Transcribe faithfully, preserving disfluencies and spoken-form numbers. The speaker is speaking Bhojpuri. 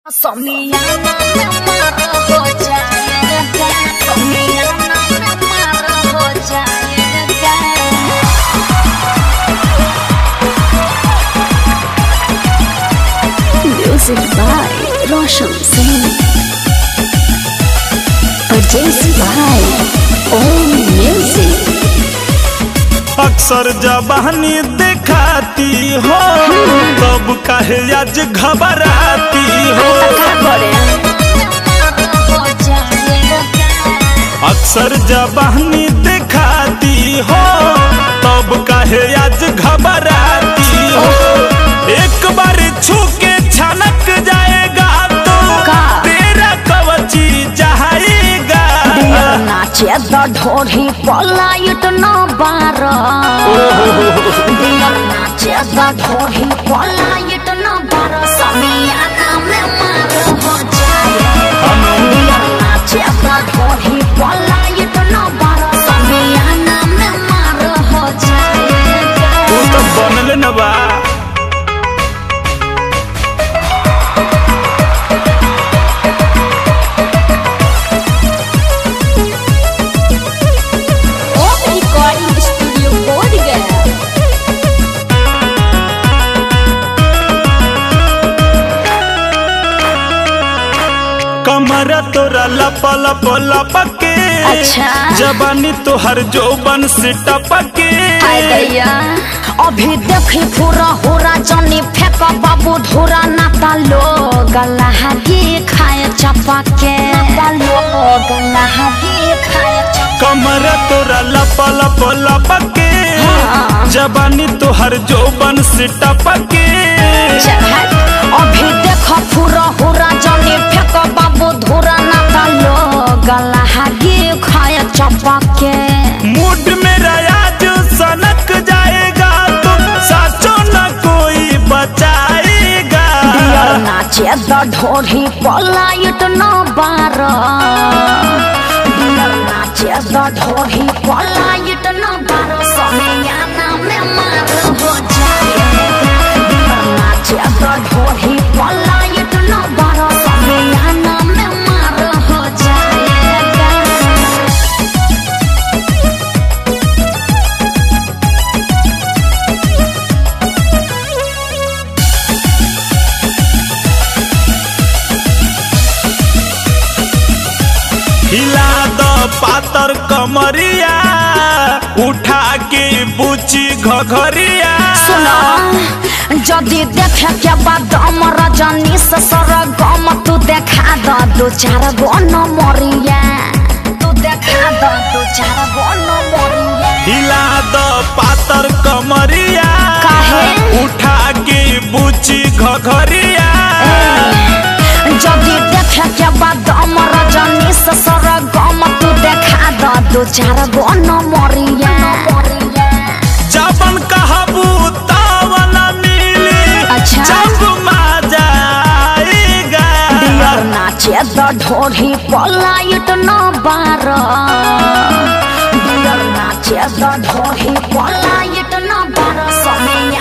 समियाना में मार हो जाएगा, समियाना में मार हो जाएगा। Music by Roshan Singh, produced by Om Music। अक्सर जबानी दिखाती हो तब काहे आज घबराती हो। अक्सर जबानी दिखाती हो तब काहे आज घबराती हो। एक बार छू के छनक जाएगा तो तेरा कवची जाएगा। नाचे ढोरी पलायट न बार, नाचे ढोरी पलायट न बार, समियाना में मार हो जाएगा। नाचे ढोरी पलायट न बार, समियाना में मार हो जाएगा। तू तो बनल न बा। कमरा तोरा लप लप लपके, अच्छा जबानी तोहर जोबन से टपके। अभी देखी पूरा होरा जनी फेंक बाबू धोरा नाता लोग लहगी खाए चपके, लोग लहगी खाए। कमरा तोरा लप लप लपके, जबानी तोहर जोबन से टपके। अभी देखो पूरा होरा जनी फेंक बाबू धोरा नाता लोग लहगी खाए चपके। मूड मेरा आज सनक जाएगा तो साचो न कोई बचाएगा। नाचे ढोरी पलायट न बार, नाचे ढोरी पलायट न बार, समियाना में मार हो जाएगा। नाचे ढोरी पलायट न बार, समियाना में मार हो जाएगा। हिला द पातर कमरिया, उठा के बुची घघरिया। सुना जदि देखे के बाद रजनी से सरगम तू देखा द दो चार गो नमरिया, तू देखा द दो चार गो नमरिया। हिला द पातर कमरिया, काहे? उठा के बुची घघरिया। जदि देखे के बाद रजनी से सरगम तू देखा द दो चार गो नमरिया। जबन कहबू तावन मिली, अच्छा जब मजा आएगा। नाचे ढोरी पलायट न बार, नाचे ढोरी पलायट न बार, समय